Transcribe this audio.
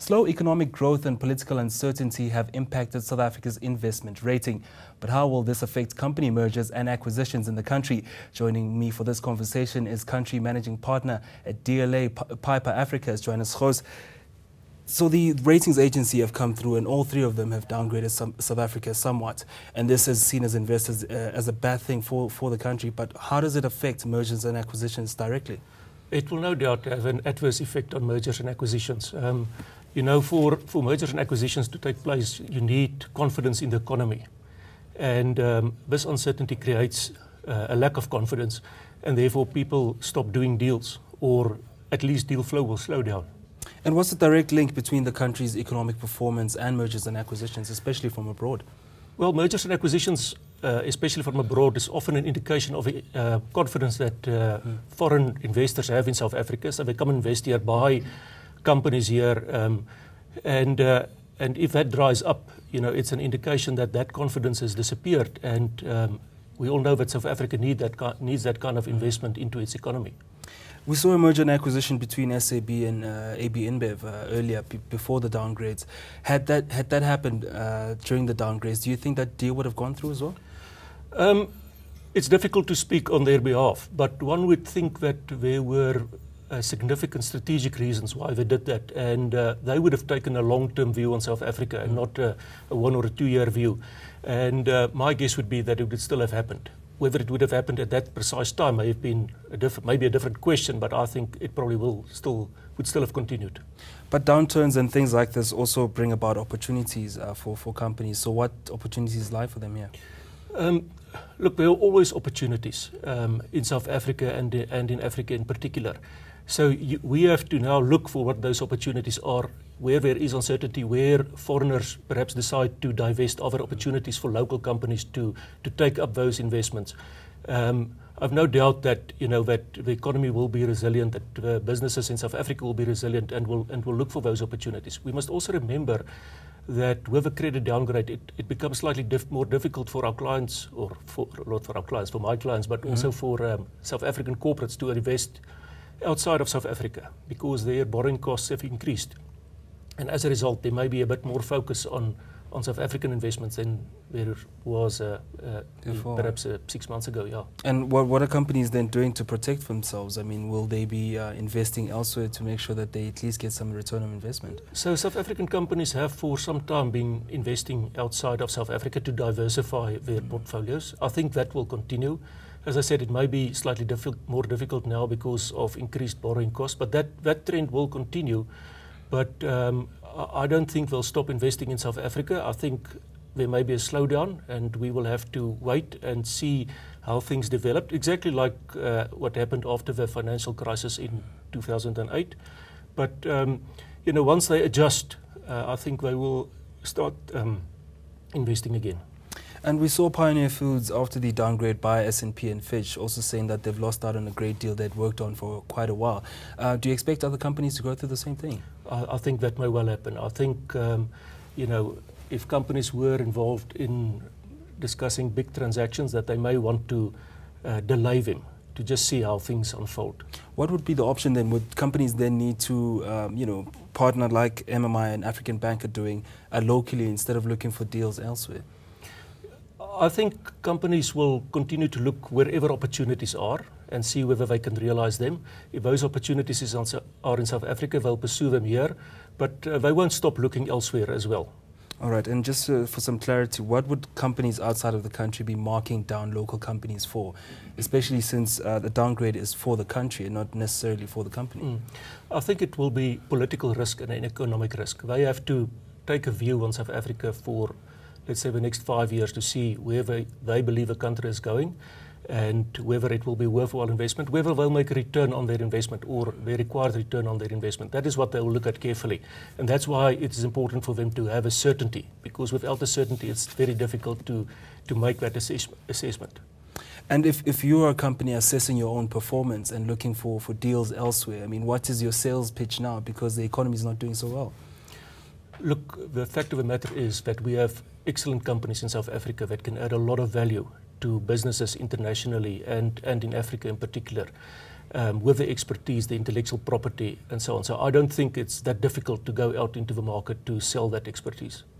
Slow economic growth and political uncertainty have impacted South Africa's investment rating. But how will this affect company mergers and acquisitions in the country? Joining me for this conversation is country managing partner at DLA Piper Africa, Johannes Gouws. So the ratings agency have come through and all three of them have downgraded South Africa somewhat. And this is seen as investors as a bad thing for the country. But how does it affect mergers and acquisitions directly? It will no doubt have an adverse effect on mergers and acquisitions. You know, for mergers and acquisitions to take place, you need confidence in the economy. And this uncertainty creates a lack of confidence, and therefore people stop doing deals, or at least deal flow will slow down. And what's the direct link between the country's economic performance and mergers and acquisitions, especially from abroad? Well, mergers and acquisitions, especially from abroad, is often an indication of confidence that foreign investors have in South Africa. So they come and invest here, buy companies here, and if that dries up, you know, it's an indication that that confidence has disappeared. And we all know that South Africa needs that kind of investment into its economy. We saw a merger and acquisition between SAB and AB InBev earlier, before the downgrades. Had that happened during the downgrades, do you think that deal would have gone through as well? It's difficult to speak on their behalf, but one would think that there were significant strategic reasons why they did that, and they would have taken a long-term view on South Africa and not a 1 or a 2 year view. And my guess would be that it would still have happened. Whether it would have happened at that precise time may have been maybe a different question, but I think it probably would still have continued. But downturns and things like this also bring about opportunities for companies. So what opportunities lie for them here? Look, there are always opportunities in South Africa and in Africa in particular. So we have to now look for what those opportunities are, where there is uncertainty, where foreigners perhaps decide to divest other opportunities for local companies to take up those investments. I've no doubt that, you know, that the economy will be resilient, that businesses in South Africa will be resilient and will look for those opportunities. We must also remember that with a credit downgrade, it becomes slightly more difficult for our clients, or not for our clients, for my clients, but also for South African corporates to invest outside of South Africa, because their borrowing costs have increased. And as a result, there may be a bit more focus on South African investments than there was perhaps 6 months ago, yeah. And what are companies then doing to protect themselves? I mean, will they be investing elsewhere to make sure that they at least get some return on investment? So South African companies have for some time been investing outside of South Africa to diversify their portfolios. I think that will continue. As I said, it may be slightly more difficult now because of increased borrowing costs, but that trend will continue. But I don't think they'll stop investing in South Africa. I think there may be a slowdown, and we will have to wait and see how things develop, exactly like what happened after the financial crisis in 2008. But you know, once they adjust, I think they will start investing again. And we saw Pioneer Foods, after the downgrade by S&P and Fitch, also saying that they've lost out on a great deal they'd worked on for quite a while. Do you expect other companies to go through the same thing? I think that may well happen. I think, you know, if companies were involved in discussing big transactions, that they may want to delay them to just see how things unfold. What would be the option then? Would companies then need to, you know, partner like MMI and African Bank are doing locally instead of looking for deals elsewhere? I think companies will continue to look wherever opportunities are and see whether they can realize them. If those opportunities are in South Africa, they'll pursue them here, but they won't stop looking elsewhere as well. All right, and just for some clarity, what would companies outside of the country be marking down local companies for, especially since the downgrade is for the country and not necessarily for the company? I think it will be political risk and an economic risk. They have to take a view on South Africa for, let's say, the next 5 years to see where they believe the country is going and whether it will be worthwhile investment, whether they'll make a return on their investment or their required return on their investment. That is what they will look at carefully. And that's why it is important for them to have a certainty, because without a certainty, it's very difficult to make that assessment. And if you are a company assessing your own performance and looking for deals elsewhere, I mean, what is your sales pitch now, because the economy is not doing so well? Look, the fact of the matter is that we have excellent companies in South Africa that can add a lot of value to businesses internationally and in Africa in particular. with the expertise, the intellectual property, and so on. So I don't think it's that difficult to go out into the market to sell that expertise.